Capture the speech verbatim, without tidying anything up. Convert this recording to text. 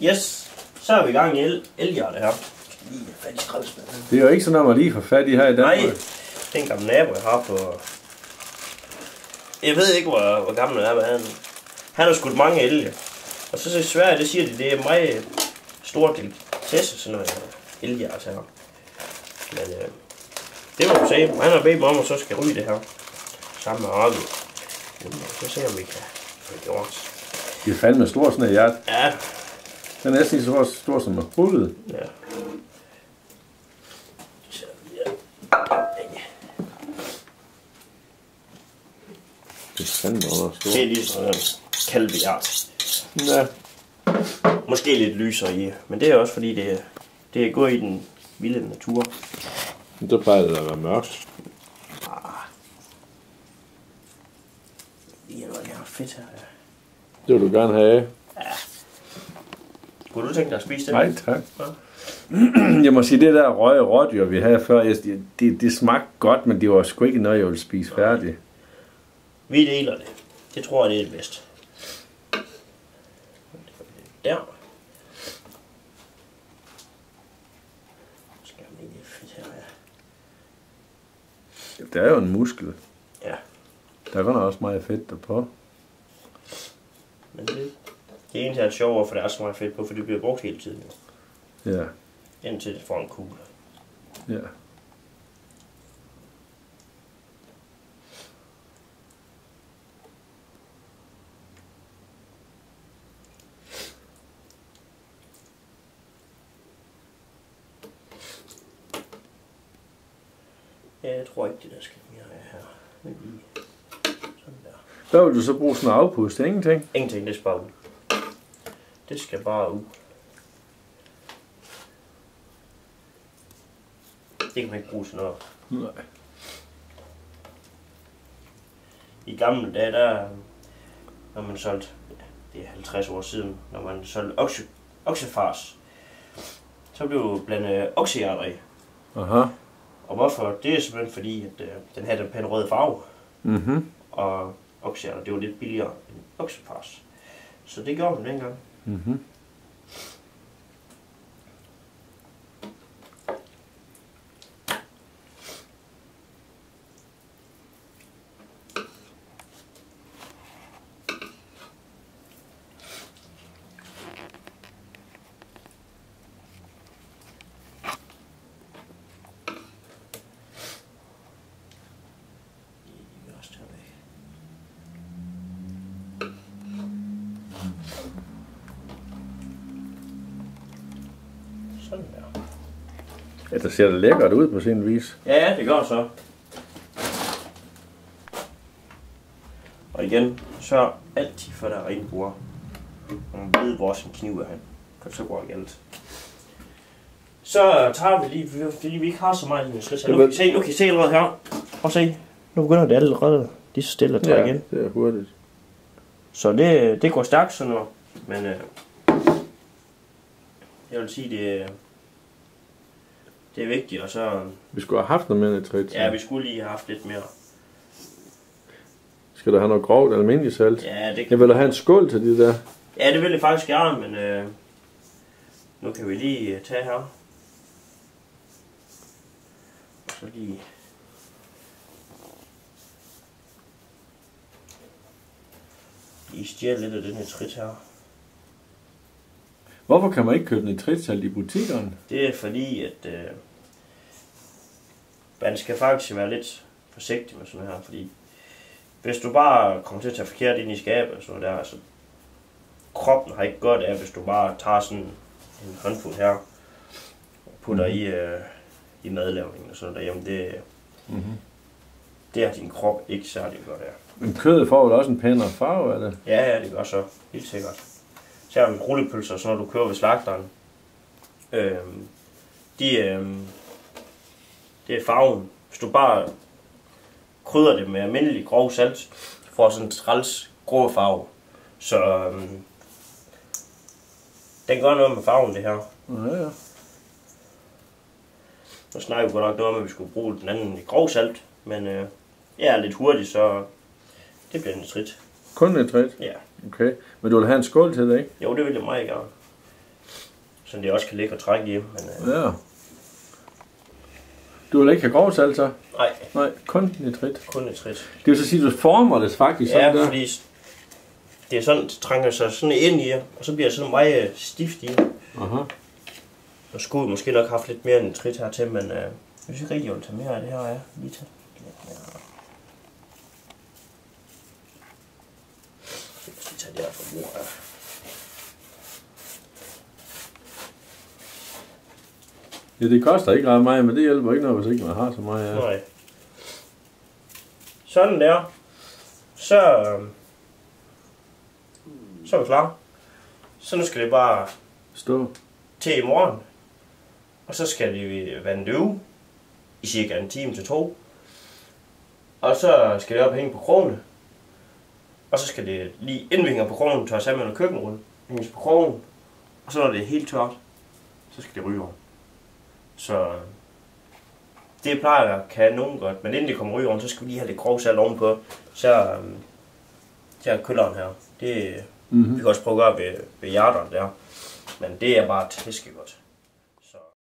Yes, så er vi i gang i el elhjerte her. Det er jo ikke sådan noget, man lige får fat i her i Danmark. Nej, det er en gammel nabo, jeg har på... Jeg ved ikke, hvor, hvor gammel han er, men han, han har skudt mange elge. Og så i Sverige, det siger de, det er meget stort delikatesse, sådan noget elhjerte her. Men øh, det må du se. Han har bedt mig om, at så skal ryge det her. Sammen med Arvid. Så se, om vi kan få det gjort. Det er fandme stort sådan et hjerte. Ja. Den er næsten lige så stor som en hullet. Ja. Det er fandme også stort. Det er lige sådan en kalvehjert. Ja. Måske lidt lysere i, men det er også fordi det er, det er gået i den vilde natur. Så plejer det at være mørkt. Ah. Det er noget fedt her. Det vil du gerne have. Ja. Kunne du tænke dig at spise det? Nej, tak. Ja. Jeg må sige, det der røge rådyr, vi havde før, det, det, det smagte godt, men det var sgu ikke noget, jeg ville spise færdigt. Vi deler det. Det tror jeg, det er det bedste. Der. Skal vi lige fedt her, ja. Der er jo en muskel. Ja. Der er godt også meget fedt derpå. Men det, det er egentlig sjovere, for der er så meget fedt på, for det bliver brugt hele tiden. Ja. Indtil det får en kugle. Ja. Ja, jeg tror ikke, det der skal mere her. Men lige sådan der. Hvad vil du så bruge sådan en afpust? Ingenting? Ingenting, det skal bare ud. Det skal bare ud. Det kan man ikke bruge sådan noget. Nej. I gamle dage, der når man solgte, ja, det er halvtreds år siden, når man solgte okse, oksefars, så blev blandet oksehjerter i. Aha. Og hvorfor? Det er simpelthen fordi, at øh, den havde den pæne røde farve. Mhm. Og oksehjerter, det var lidt billigere end oksefars. Så det gjorde man dengang. Mhm. Sådan der. Ja, der ser det lækkert ud på sin vis. Ja, ja, det gør så. Og igen, sørg altid for, der er rent bord. Og man ved, hvor sin kniv er hen. For så går det galt. Så tager vi lige, fordi vi ikke har så meget i den skridt. Nu kan I se, nu kan I se allerede her. Prøv at se. Nu begynder det allerede lige så stille at tage Ja, igen. det er hurtigt. Så det, det går stærkt sådan noget. Men øh, jeg vil sige, det, det er vigtigt. Og så, Vi skulle have haft noget mere nitrit. ja, vi skulle lige have haft lidt mere. Skal du have noget grovt almindeligt salt? Ja, det kan Jeg vil da have en skål til det der. Ja, det vil jeg faktisk gerne, men øh, nu kan vi lige øh, tage her. Og så lige... Lige stjæle lidt af den her trit her. Hvorfor kan man ikke købe nitritsalt i butikkerne? Det er fordi, at øh, man skal faktisk være lidt forsigtig med sådan her, fordi hvis du bare kommer til at tage forkert ind i skabet, så der, altså, kroppen har ikke godt af, hvis du bare tager sådan en håndfuld her og putter mm. i, øh, i madlavningen og sådan der, jamen det, Mm-hmm. det har din krop ikke særlig godt af. Men kødet får vel også en pænere farve, er det? Ja, ja, det gør så. Helt sikkert. Så med rullepølser, så når du kører ved slagteren, øhm, de, øhm, det er farven. Hvis du bare krydder det med almindelig grov salt, får sådan en træls grå farve. Så øhm, den gør noget med farven, det her. Ja, ja. Nu snakker vi godt nok noget om, at vi skulle bruge den anden i grov salt, men øh, jeg er lidt hurtig, så det bliver nitrit. Kun nitrit? Ja. Okay. Men du vil have en skål til det, ikke? Jo, det vil jeg meget gerne. så det også kan ligge og trække i. Men, øh, Ja. Du vil ikke have grovsalt så? nej, Nej, kun nitrit. kun nitrit. Det vil så sige, at du former det faktisk sådan Ja, der. fordi det er sådan, det trænger sig sådan ind i, og så bliver det sådan meget stift i. Aha. Og skulle måske nok have haft lidt mere nitrit her til, men øh, jeg synes ikke rigtig, jeg vil tage mere af det her. Ja. Lige tage lidt mere. Jeg skal tage det her forbrug her. Ja, det koster ikke ret meget, men det hjælper ikke noget, hvis ikke man har så meget. Ja. Nej. Sådan der. Så, øh, så er vi klar. Så nu skal det bare Stå. til i morgen. Og så skal vi vande det ud i cirka en time til to. Og så skal det op og hænge på krogene. Og så skal det lige inden vi hænger på krogen, tørre sammen med køkkenrulle. Hænges på krogen. Og så når det er helt tørt, så skal det ryge over. Så det plejer at kan nogen godt. Men inden det kommer ryge over, så skal vi lige have lidt grovsalt ovenpå. Så øhm, her kølleren her. Det, Mm-hmm. vi kan også prøve at gøre ved, ved hjerterne der. Men det er bare tæskegodt.